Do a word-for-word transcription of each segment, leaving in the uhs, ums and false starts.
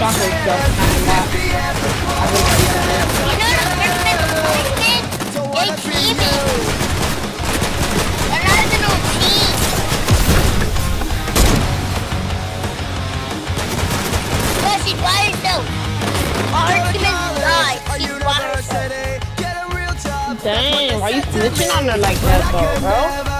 I heard stuff. Not a lot. I really see that. You know the person that's posted? They teaming. They're not even on team. No, she's by herself. Our team is live. She's by herself. Dang, why you snitching on her like that though, bro?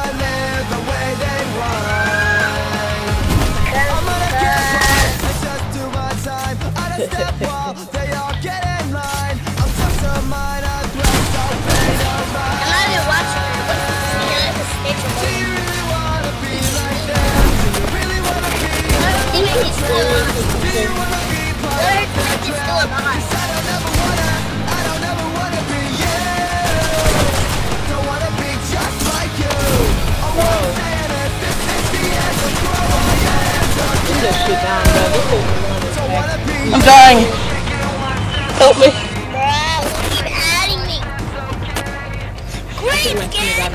I'm dying. Help me. Bruh, keep adding me. Great game.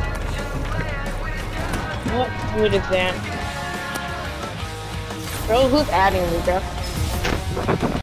What food is that? Bro, who's adding me, bro?